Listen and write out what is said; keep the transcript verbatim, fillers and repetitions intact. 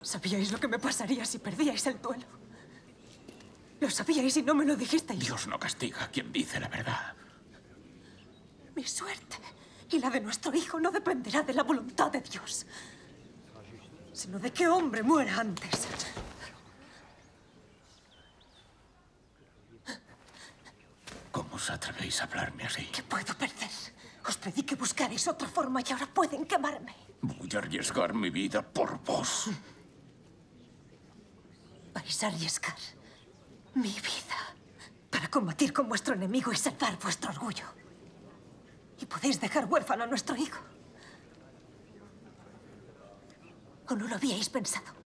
Sabíais lo que me pasaría si perdíais el duelo. Lo sabíais y no me lo dijisteis. Dios no castiga a quien dice la verdad. Mi suerte y la de nuestro hijo no dependerá de la voluntad de Dios, sino de qué hombre muera antes. ¿Cómo os atrevéis a hablarme así? ¿Qué puedo perder? Os pedí que buscarais otra forma y ahora pueden quemarme. Voy a arriesgar mi vida por vos. Vais a arriesgar mi vida para combatir con vuestro enemigo y salvar vuestro orgullo. Y podéis dejar huérfano a nuestro hijo. ¿O no lo habíais pensado?